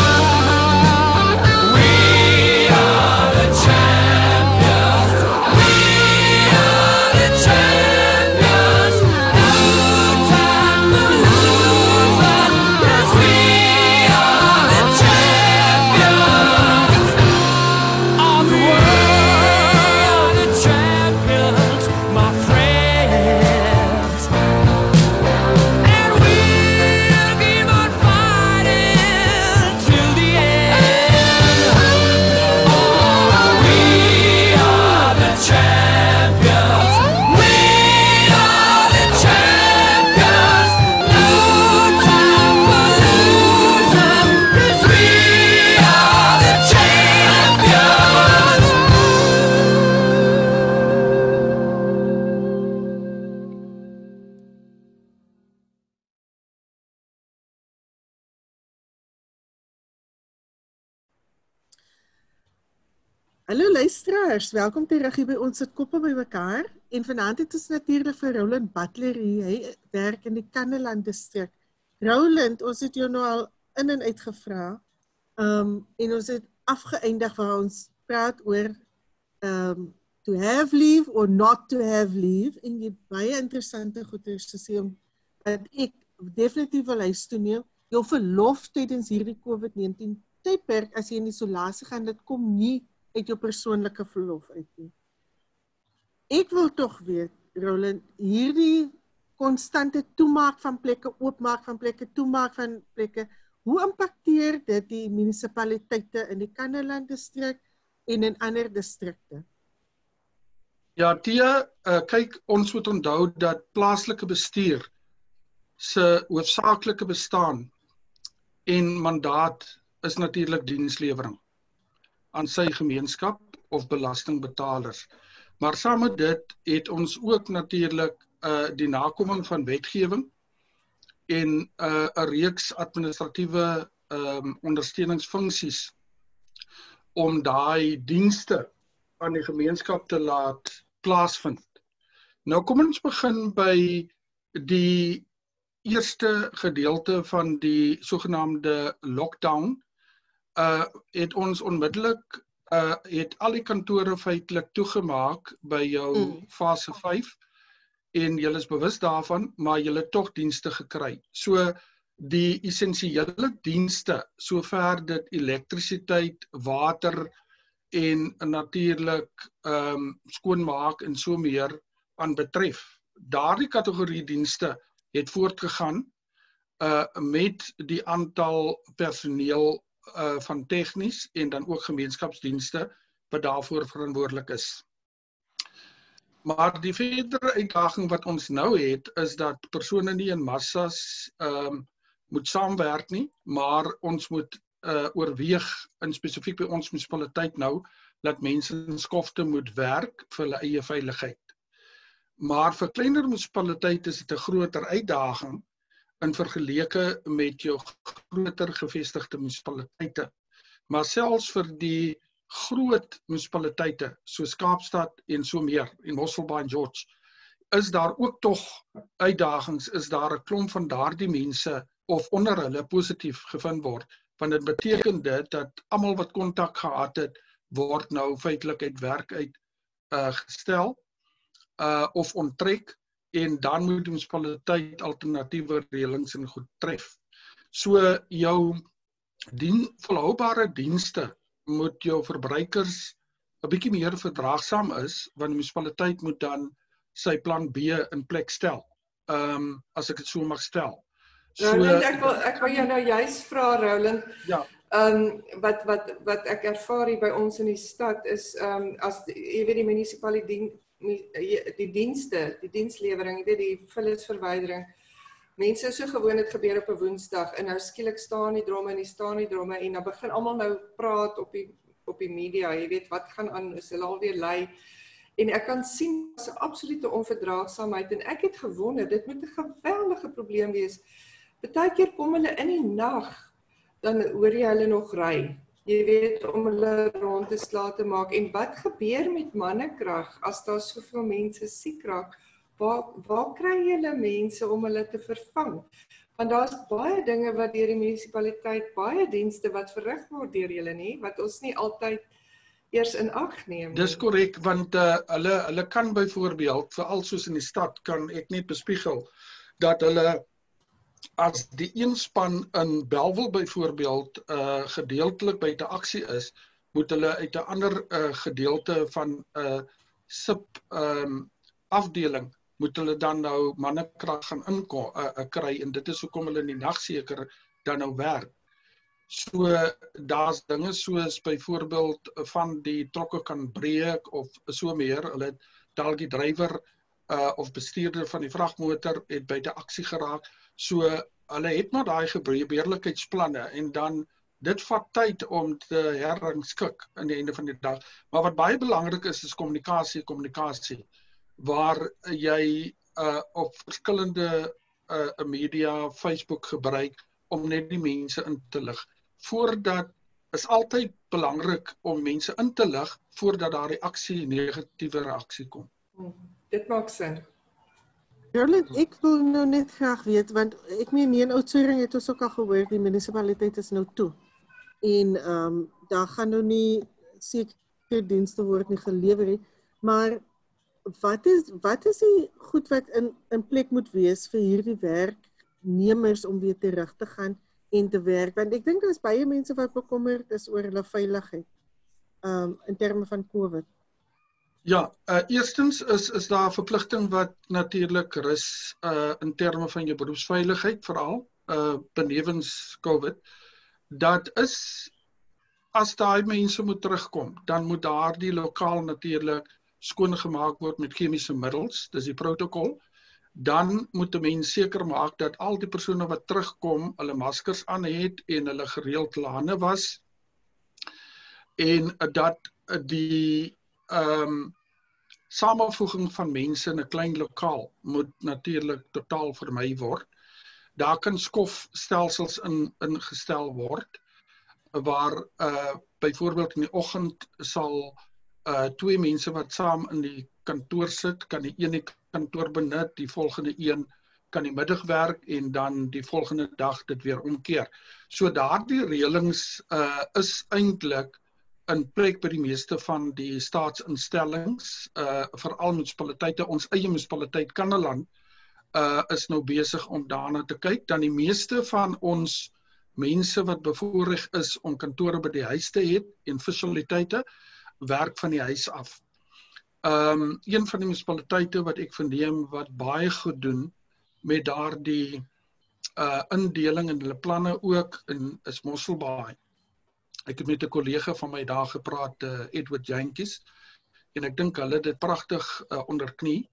We are the champions. We are the champions. No time for losers, 'cause we are the champions of the world. The champions, my friends, and we'll keep on fighting till the end. Oh, we are the champions. We are the champions. No time for losers, 'cause we are the champions. Hallo luisteraars, welkom terug hier by ons Sit Koppe by mekaar. En vanaand het ons natuurlik vir Roland Butler hier. Hy werk in die Kannaland distrik. Roland, ons het jou nou al in en uit gevra. En ons het afgeëindig waar ons praat oor to have leave or not to have leave. En jy het baie interessante goeders gesê om dat ek definitief wil huis toe neem. Jou verlof tydens hierdie COVID-19 tydperk as jy in isolasie gaan, dit kom nie uit jou persoonlike verlof uit nie. Ek wil tog weet, Roland, hierdie konstante toemaak van plekke, oopmaak van plekke, toemaak van plekke, hoe impakteer dit die munisipaliteite in die Kannaland distrik en in ander distrikte? Ja, Tia, kyk, ons moet onthou dat plaaslike bestuur se hoofsaaklike bestaan en mandaat is natuurlik dienslewering aan sy gemeenskap of belastingbetalers. Maar saam met dit het ons ook natuurlik die nakoming van wetgewing en 'n reeks administratiewe ondersteuningsfunksies om daai dienste aan die gemeenskap te laat plaasvind. Nou kom ons begin by die eerste gedeelte van die sogenaamde lockdown. Het ons onmiddellik het al die kantore feitelik toegemaak by jou fase 5 en julle is bewus daarvan, maar julle het tog dienste gekry. So die essensiële dienste, sover dit elektrisiteit, water en natuurlik skoonmaak en so meer aan betref. Daardie kategorie dienste het voortgegaan met die aantal personeel van tegnies en dan ook gemeenskapsdienste wat daarvoor verantwoordelik is. Maar die verdere uitdaging wat ons nou het, is dat persone nie in massas moet saamwerk nie, maar ons moet oorweeg, in spesifiek by ons munisipaliteit nou, dat mense in skofte moet werk vir hulle eie veiligheid. Maar vir kleiner munisipaliteite is dit 'n groter uitdaging in vergeleke met jou groter gevestigde munisipaliteite. Maar selfs vir die groot munisipaliteite, soos Kaapstad en so meer, en Mosselbaai en George, is daar ook tog uitdagings, is daar 'n klomp van daardie mense of onder hulle positief gevind word, want dit beteken dit dat almal wat kontak gehad het, word nou feitelik uit werk uit gestel of onttrek, en dan moet die munisipaliteit alternatiewe reëlings en goed tref. So jou volhoubare dienste moet jou verbruikers 'n bietjie meer verdraagsaam is, want die munisipaliteit moet dan sy plan B in plek stel, as ek dit so mag stel. So, Roland, ek wil jou nou juist vra, Roland, ja. Wat ek ervaar hier by ons in die stad is, as jy weet die munisipaliteit die dienste, die dienslewering, jy weet die vullisverwydering. Mense is so gewoon dit gebeur op 'n Woensdag en nou skielik staan die dromme en dan begin almal nou praat op die media, jy weet wat gaan aan, is hulle alweer lui. En ek kan sien as 'n absolute onverdraagsaamheid en ek het gewonder, dit moet 'n geweldige probleem wees. Partykeer kom hulle in die nag, dan hoor jy hulle nog ry. Jy weet, om hulle rond te laat te maak. En wat gebeur met mannekrag as daar soveel mense siek raak? Waar kry julle mense om hulle te vervang? Want daar's baie dinge wat deur die munisipaliteit, baie dienste wat verrig word deur julle nie, wat ons nie altyd eers in ag neem. Dis korrek, want hulle kan byvoorbeeld, veral soos in die stad, kan ek net bespiegel, dat hulle as die een span in Bellville byvoorbeeld gedeeltelik buite aksie is, moet hulle uit 'n ander gedeelte van sub afdeling moet hulle dan nou mannekrag gaan kry, en dit is hoekom hulle in die nag seker dan nou werk. So daar's dinge soos byvoorbeeld van die trokke kan breek of so meer, hulle het dalk die drywer of bestuurder van die vragmotor het buite aksie geraak. So hulle het maar daai gebeurlikheidsplanne en dan dit vat tyd om te herrangskik aan die einde van die dag. Maar wat baie belangrik is kommunikasie, waar jy op verskillende media, Facebook gebruik om net die mense in te lig. Voordat is altyd belangrik om mense in te lig voordat daar negatiewe reaksie kom. Dit maak sin. Roland, ek wil nou net graag weet, want ek meen in Oudtshoorn het ons ook al gehoor, die munisipaliteit is nou toe. En daar gaan nou nie seker dienste word nie gelewer nie, maar wat is die goed wat in plek moet wees vir hierdie werknemers om weer terug te gaan en te werk? Want ek dink daar is baie mense wat bekommerd is oor hulle veiligheid in terme van COVID. Ja, eerstens is daar 'n verpligting wat natuurlik rus in terme van jou beroepsveiligheid veral, benewens COVID, dat is, as daai mense moet terugkom, dan moet daardie lokaal natuurlik skoongemaak word met chemiese middels, dis die protokol. Dan moet die mens seker maak dat al die persone wat terugkom, hulle maskers aan het en hulle gereeld hulle hande was, en dat die samenvoeging van mense in 'n klein lokaal moet natuurlik totaal vermy word. Daar kan skofstelsels ingestel word, waar byvoorbeeld in die oggend sal 2 mense wat saam in die kantoor sit, kan die een kantoor benut, die volgende een kan die middag werk en dan die volgende dag dit weer omkeer. So daardie reëlings is eintlik in plek by die meeste van die staatsinstellings, veral munisipaliteite. Ons eie munisipaliteit Kannaland is nou besig om daarna te kyk. Dan die meeste van ons mense wat bevoorreg is om kantore by die huis te hê en fasiliteite, werk van die huis af. Een van die munisipaliteite wat ek verneem wat baie goed doen met daardie indeling en hulle planne ook is Mosselbaai. Ek het met 'n kollega van my daar gepraat, Edward Jantjies, en ek dink hulle het dit pragtig onder knie.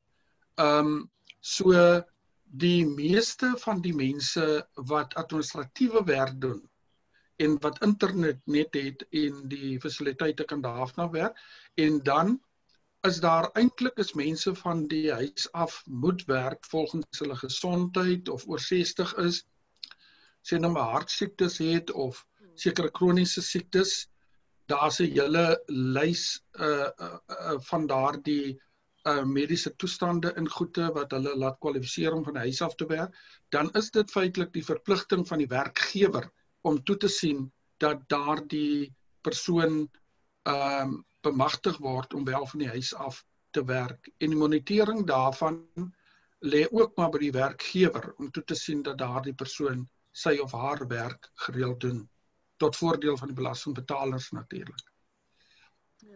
So die meeste van die mense wat administratiewe werk doen en wat internet net het en die fasiliteite kan daarna werk, en dan is daar eintlik mense van die huis af moet werk volgens hulle gesondheid of oor 60 is, sê nou maar hartsiektes het of sekere kroniese siektes. Daar's 'n hele lys van daardie mediese toestande in goede wat hulle laat kwalifiseer om van die huis af te werk. Dan is dit feitelik die verpligting van die werkgewer om toe te sien dat daardie persoon bemagtig word om wel van die huis af te werk. En die monitering daarvan lê ook maar by die werkgewer om toe te sien dat daardie persoon sy of haar werk gereeld doen, tot voordeel van die belastingbetalers natuurlik. Ja.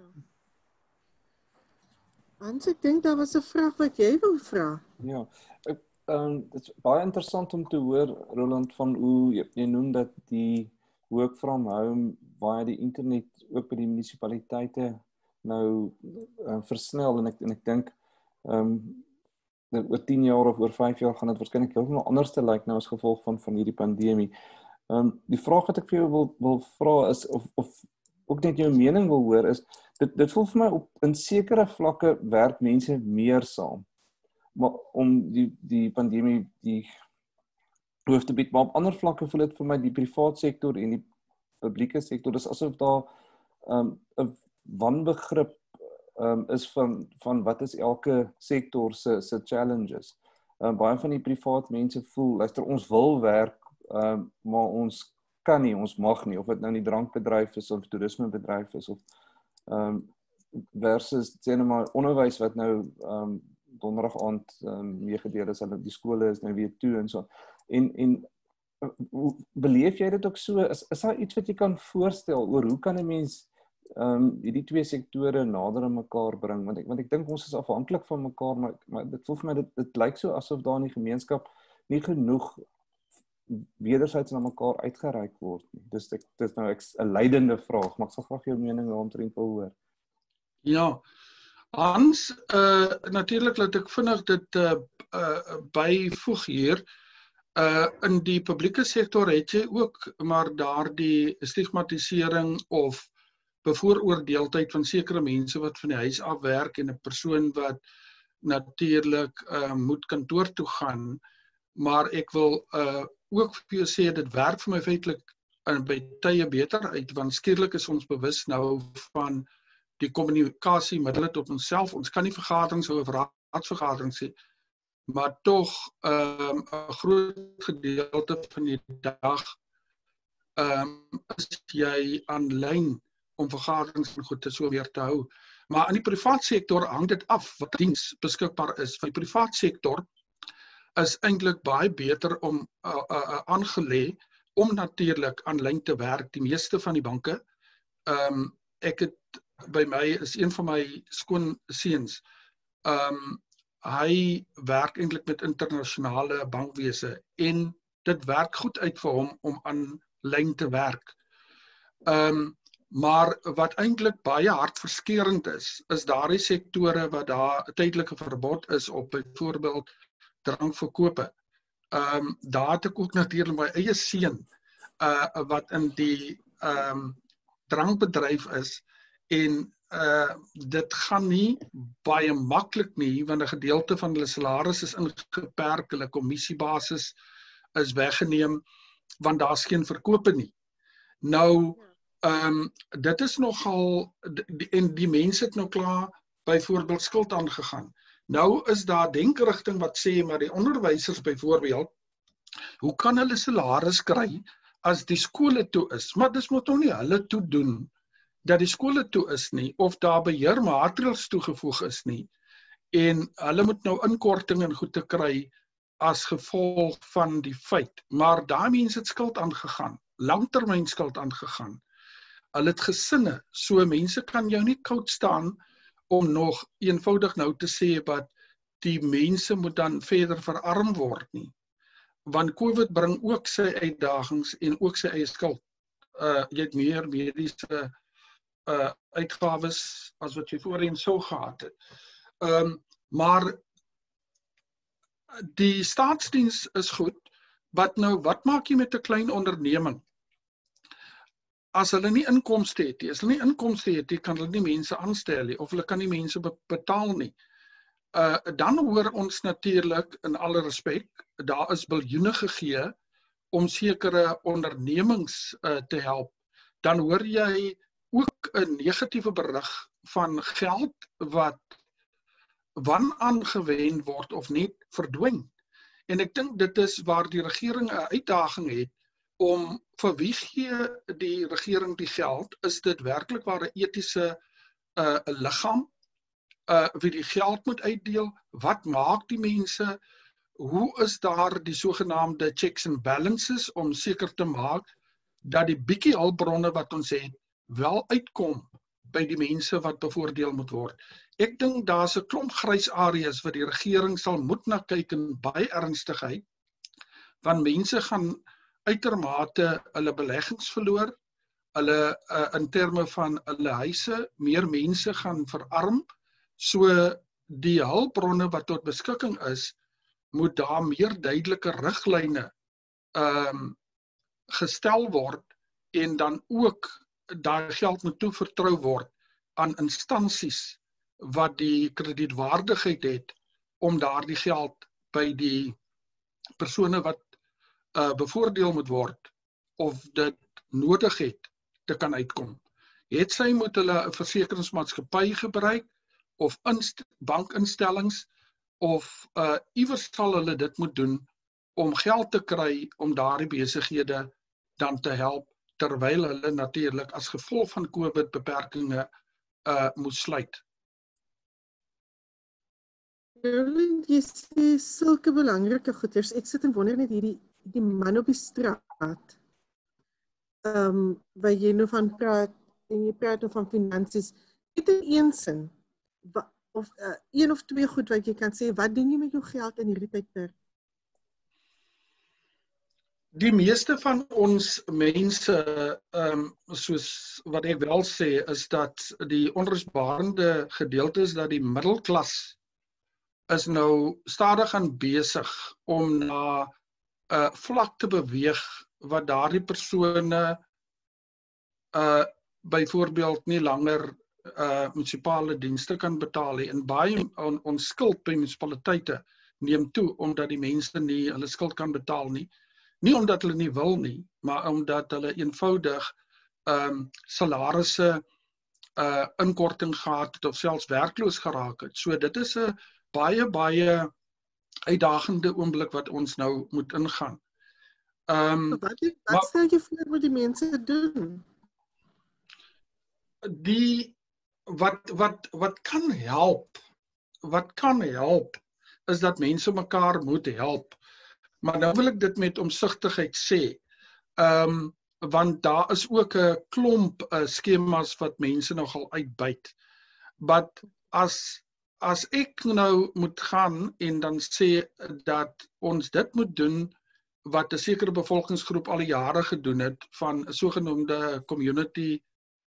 Hans, ek dink daar was 'n vraag wat jy wou vra. Ja, dit is baie interessant om te hoor, Roland, van hoe jy noem dat die work from home, waar die internet ook by die munisipaliteite nou versnel, en ek dink oor 10 jaar of oor 5 jaar gaan dit waarskynlik heeltemal anders te lyk nou as gevolg van hierdie pandemie. Die vraag wat ek vir jou wil vra is, of ook net jou mening wil hoor, is, dit voel vir my op in sekere vlakke werk mense meer saam, maar om die pandemie die hoof te bied, maar op ander vlakke voel dit vir my die privaat sektor en die publieke sektor, dis asof daar 'n wanbegrip is van wat is elke sektor se challenges. Baie van die privaat mense voel, luister, ons wil werk, maar ons kan nie, ons mag nie, of dit nou in die drankbedryf is of toerismebedryf is, of versus sê nou maar onderwys wat nou donderdag aand meegedeel is, die skole is nou weer toe en so. En beleef jy dit ook so? Is daar iets wat jy kan voorstel oor hoe kan 'n mens hierdie twee sektore nader aan mekaar bring? Want ek dink ons is afhanklik van mekaar, maar dit voel vir my dit lyk so asof daar in die gemeenskap nie genoeg wederzijds na mekaar uitgereik word nie. Dis nou 'n leidende vraag, maar ek sal graag jou mening daaromtrent wil hoor. Ja, Hans, natuurlik laat ek vinnig dit byvoeg hier. In die publieke sektor het jy ook maar daardie stigmatisering of bevooroordeeldheid van sekere mense wat van die huis af werk en 'n persoon wat natuurlik moet kantoor toe gaan, maar ek wil ook vir jou sê, dit werk vir my feitelik by tye beter uit, want skielik is ons bewus nou van die kommunikasiemiddele tot onsself. Ons kan nie vergaderings hou of raadsvergaderings sê, maar tog 'n groot gedeelte van die dag is jy aanlyn om vergaderings en goed so weer te hou. Maar in die privaat sektor hang dit af wat diens beskikbaar is. Vir die privaat sektor is eintlik baie beter om aangelê om natuurlik aanlyn te werk. Die meeste van die banke, ek het by my is een van my skoonseuns, hy werk eintlik met internasionale bankwese en dit werk goed uit vir hom om aan lyn te werk. Maar wat eintlik baie hartverskeurend is daardie sektore wat daar 'n tydelike verbod is op byvoorbeeld drankverkope. Daar het ek ook natuurlik my eie seun wat in die drankbedryf is en dit gaan nie baie maklik nie, want 'n gedeelte van hulle salaris is ingeperk, hulle kommissiebasis is weggeneem, want daar's geen verkope nie. Nou, dit is nogal, en die mense het nou klaar byvoorbeeld skuld aangegaan. Nou is daar denkerigting wat sê, maar die onderwysers byvoorbeeld, hoe kan hulle salaris kry as die skole toe is? Maar dis moet nou nie hulle toe doen dat die skole toe is nie, of daar beheermaatreëls toegevoeg is nie, en hulle moet nou inkorting en goed te kry as gevolg van die feit. Maar daai mense het skuld aangegaan, langtermyn skuld aangegaan. Hulle het gesinne, so mense kan jou nie koud staan om nog eenvoudig nou te sê dat die mense moet dan verder verarm word nie. Want COVID bring ook sy uitdagings en ook sy eie skuld. Jy het meer mediese uitgawes as wat jy voorheen sou gehad het. Maar die staatsdiens is goed, wat maak jy met 'n klein onderneming? As hulle nie inkomste het nie, kan hulle nie mense aanstel nie, of hulle kan nie mense betaal nie. Dan hoor ons natuurlik, in alle respek, daar is biljoene gegee om sekere ondernemings te help. Dan hoor jy ook 'n negatiewe berig van geld wat wanaangewend word of net verdwyn. En ek dink dit is waar die regering 'n uitdaging het om vir wie gee die regering die geld? Is dit werklik waar 'n etiese liggaam wie die geld moet uitdeel? Wat maak die mense? Hoe is daar die sogenaamde checks and balances om seker te maak dat die bietjie hulpbronne wat ons het wel uitkom by die mense wat bevoordeel moet word? Ek dink daar's 'n klomp grys areas wat die regering sal moet na kyk in baie ernstigheid, want mense gaan uitermate hulle beleggings verloor, hulle in terme van hulle huise, meer mense gaan verarm, so die hulpbronne wat tot beskikking is, moet daar meer duidelike riglyne gestel word, en dan ook daai geld moet toevertrou word aan instansies wat die kredietwaardigheid het om daardie geld by die persone wat bevoordeel moet word of dit nodig het te kan uitkom. Het sy moet hulle 'n versekeringsmaatskappy gebruik of bankinstellings of iewers sal hulle dit moet doen om geld te kry om daardie besighede dan te help, terwyl hulle natuurlik as gevolg van COVID beperkings moet sluit. Jy sê sulke belangrike goeders. Ek sit en wonder net die man op die straat, waar jy nou van praat, en jy praat nou van finansies, het in een sin, of een of twee goed wat jy kan sê, wat doen jy met jou geld in hierdie tydperk? Die meeste van ons mense, soos wat ek wel sê, is dat die onrusbarende gedeelte is dat die middelklas is nou stadig aan besig om na vlak te beweeg wat daardie persone byvoorbeeld nie langer munisipale dienste kan betaal nie. En baie ons skuld by munisipaliteite neem toe omdat die mense nie hulle skuld kan betaal nie. Nie omdat hulle nie wil nie, maar omdat hulle eenvoudig salarisse inkorting gehad het of selfs werkloos geraak het. So dit is 'n baie uitdagende oomblik wat ons nou moet ingaan. Wat stel jy voor wat die mense doen? Wat kan help is dat mense mekaar moet help. Maar nou wil ek dit met omsigtigheid sê, want daar is ook 'n klomp skemas wat mense nogal uitbuit. But as ek nou moet gaan en dan sê dat ons dit moet doen wat 'n sekere bevolkingsgroep al die jare gedoen het van 'n sogenaamde community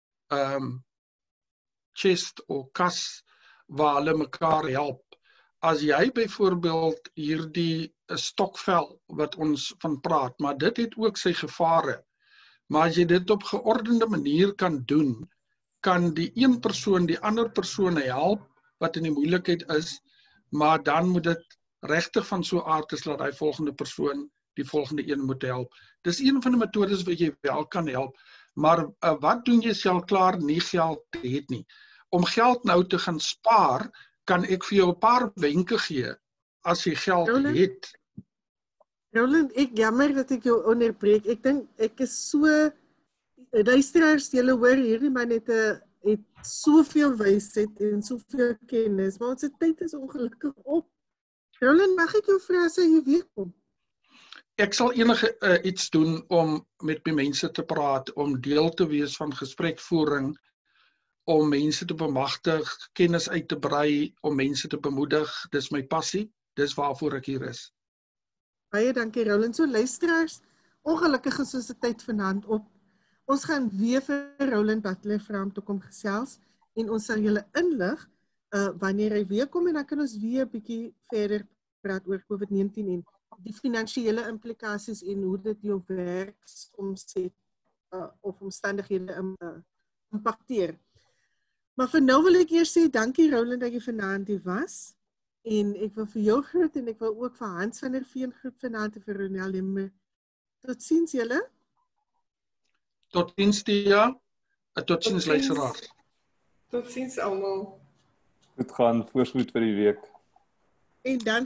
chest of kas waar hulle mekaar help. As jy byvoorbeeld hierdie stokvel wat ons van praat, maar dit het ook sy gevare. Maar as jy dit op geordende manier kan doen, kan die een persoon die ander persoon help wat in die moeilikheid is, maar dan moet dit regtig van so aard is dat die volgende persoon die volgende een moet help. Dis een van die metodes wat jy wel kan help, maar wat doen jy as jy al klaar nie geld het nie? Om geld nou te gaan spaar, kan ek vir jou 'n paar wenke gee as jy geld het. Roland, ek jammer dat ek jou onderbreek. Ek dink ek is so luisteraars, julle hoor hierdie man het soveel wysheid en soveel kennis, maar ons tyd is ongelukkig op. Roland, mag ek jou vra as jy weer kom? Ek sal enige iets doen om met my mense te praat, om deel te wees van gesprekvoering, om mense te bemagtig, kennis uit te brei, om mense te bemoedig. Dis my passie, dis waarvoor ek hier is. Baie dankie Roland. So luisteraars, ongelukkig is ons tyd vanaand op. Ons gaan weer vir Roland Butler vra om te kom gesels en ons sal julle inlig wanneer hy weer kom en dan kan ons weer 'n bietjie verder praat oor COVID-19 en die finansiële implikasies en hoe dit jou werksomset of omstandighede impakteer. Maar vir nou wil ek eers sê dankie Roland dat jy vanaand hier was. En ek wil vir jou groet en ek wil ook vir Hans van der Veen groet vanaand en vir Ronel Lemmer. Tot ziens julle. Tot ziens Tia. Tot ziens luisteraars. Tot ziens almal. Goed gaan, voorspoed vir die week. En dan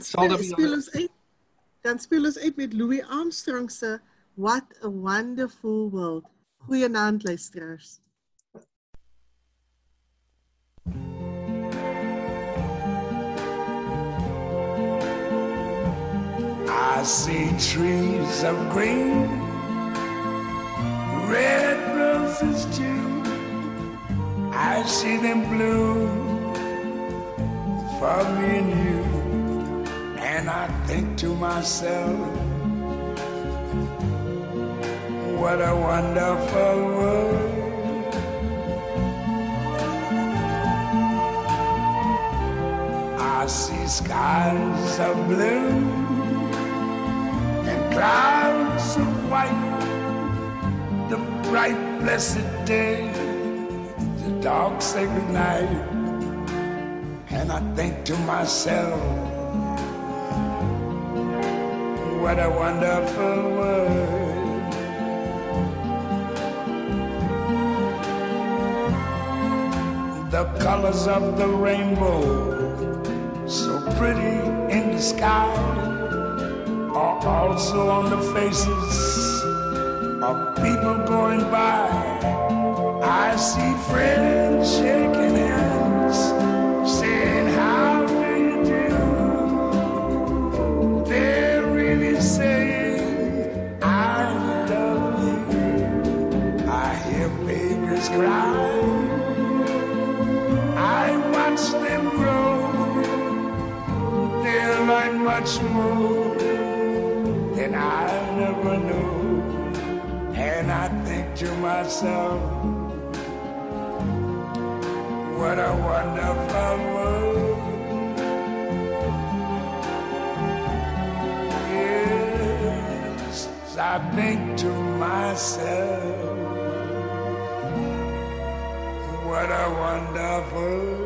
speel ons uit met Louis Armstrong se What a Wonderful World. Goeienaand luisteraars. I see trees of green, red roses too. I see them bloom for me and you. And I think to myself, what a wonderful world. I see skies of blue, clouds of white, the bright blessed day, the dark sacred night. And I think to myself, what a wonderful world. The colors of the rainbow, so pretty in the sky, are also on the faces of people going by. I see friends shaking hands, saying, how do you do? They're really saying, I love you. I hear babies cry, I watch them grow. They'll learn much more and I never knew. And I think to myself, what a wonderful world. Yes, I think to myself, what a wonderful world.